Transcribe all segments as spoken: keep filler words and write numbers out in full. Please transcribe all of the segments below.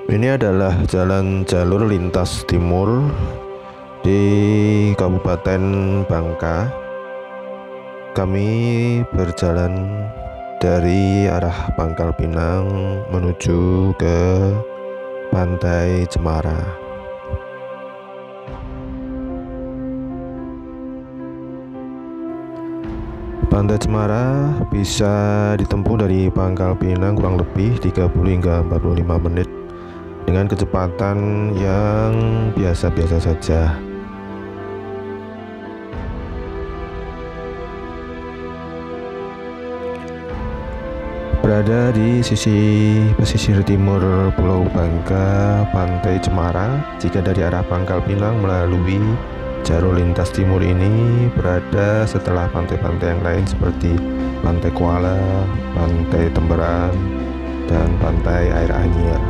Ini adalah jalan jalur lintas timur di Kabupaten Bangka. Kami berjalan dari arah Pangkal Pinang menuju ke Pantai Cemara. Pantai Cemara bisa ditempuh dari Pangkal Pinang kurang lebih tiga puluh hingga empat puluh lima menit dengan kecepatan yang biasa-biasa saja. Berada di sisi pesisir timur Pulau Bangka, Pantai Cemara, jika dari arah Pangkal Pinang melalui jalur lintas timur ini berada setelah pantai-pantai yang lain seperti Pantai Kuala, Pantai Temberan, dan Pantai Air Anyir.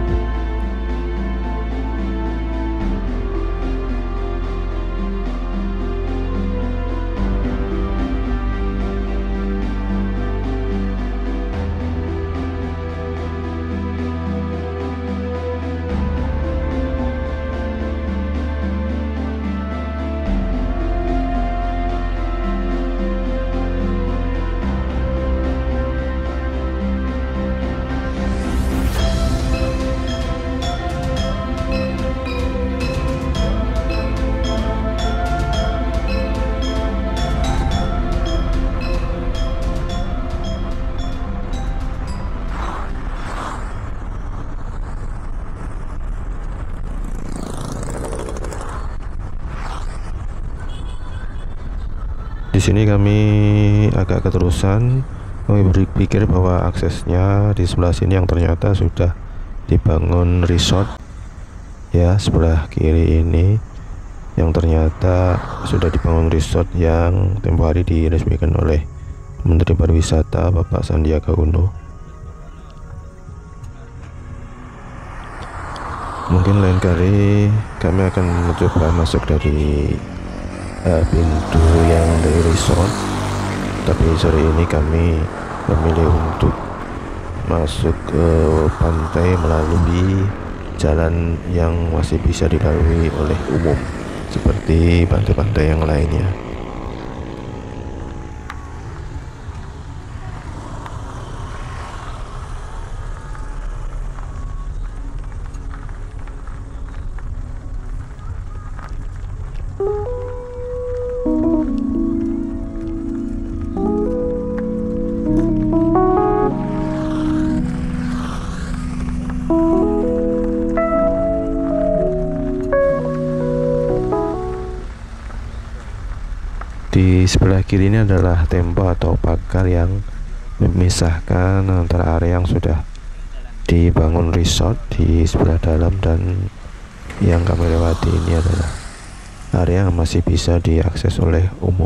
Di sini kami agak keterusan. Kami berpikir bahwa aksesnya di sebelah sini yang ternyata sudah dibangun resort. Ya, sebelah kiri ini yang ternyata sudah dibangun resort yang tempo hari diresmikan oleh Menteri Pariwisata Bapak Sandiaga Uno. Mungkin lain kali kami akan mencoba masuk dari Uh, pintu yang dari resort, tapi sore ini kami memilih untuk masuk ke pantai melalui jalan yang masih bisa dilalui oleh umum seperti pantai-pantai yang lainnya. Di sebelah kiri ini adalah tembok atau pagar yang memisahkan antara area yang sudah dibangun resort di sebelah dalam dan yang kami lewati ini adalah area yang masih bisa diakses oleh umum.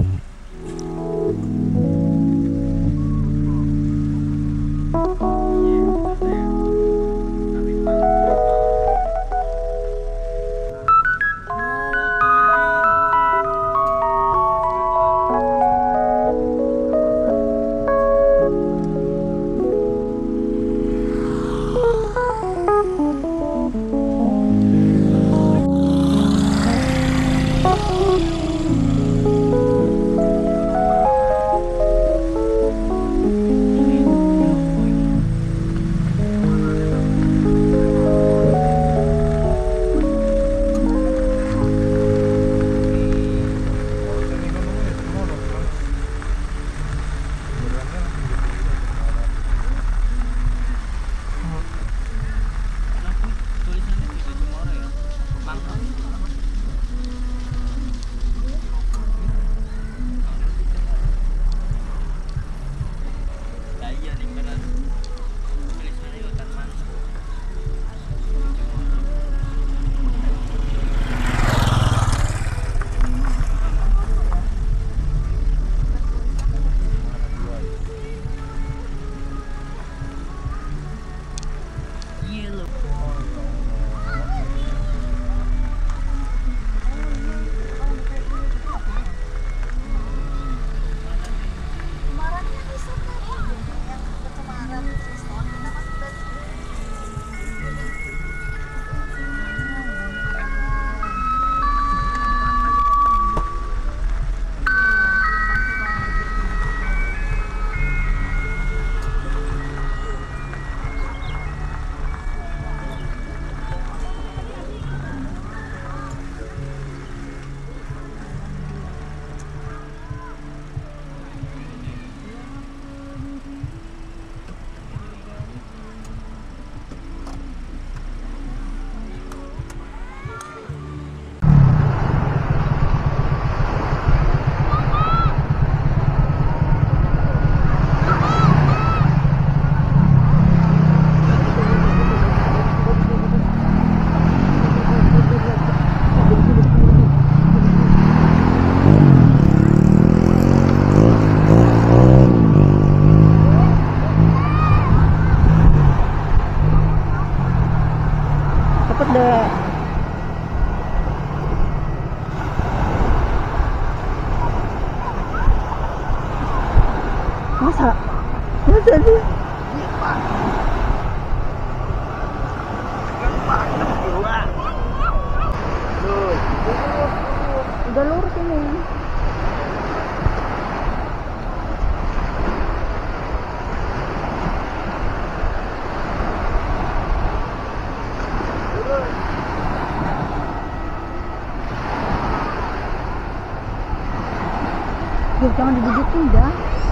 Jangan dibujukin dah.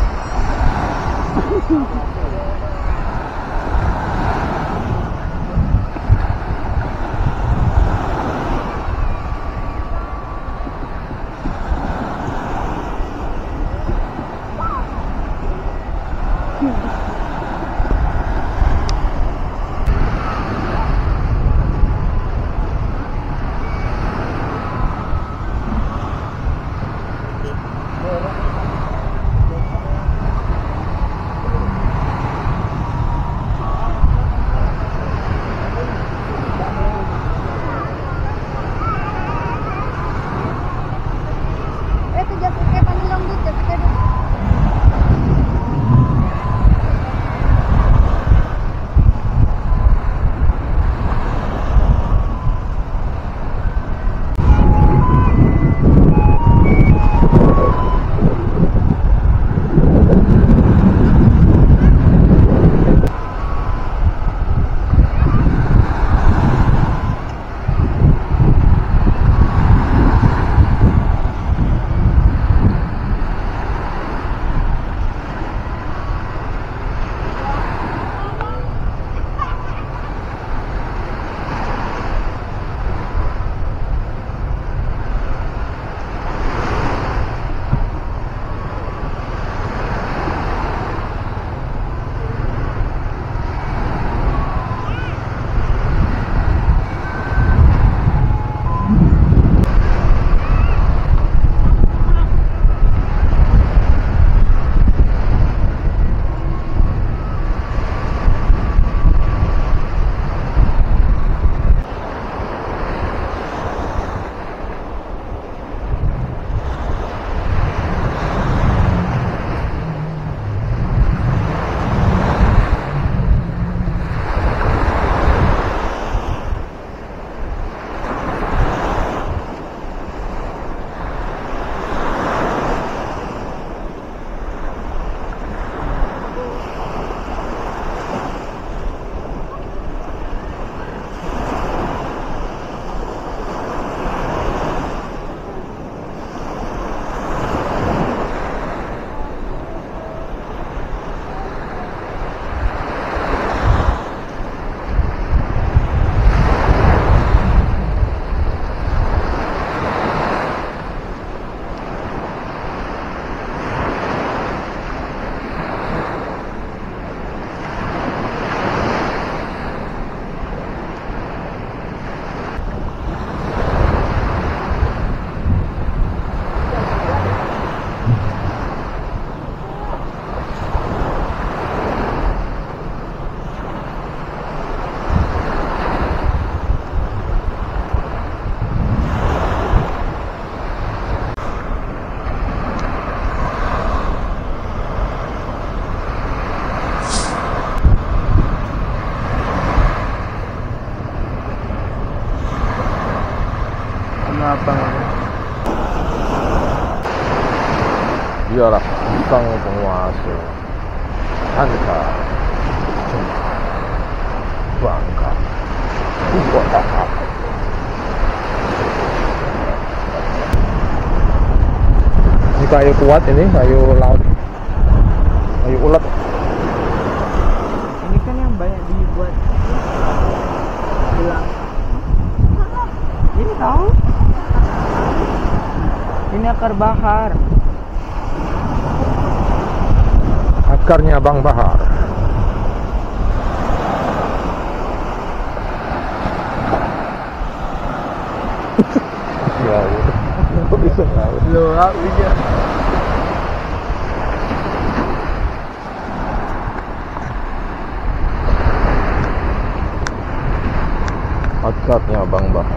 Iyalah sang penguasa, angka, bangka, buat ini kayu kuat, ini kayu laut, kayu ulet. Ini kan yang banyak dibuat bilang ini tahu ini akar bahar, akarnya Bang Bahar. Ya, kok bisa ngelaut? loh apinya. Akarnya Bang Bahar.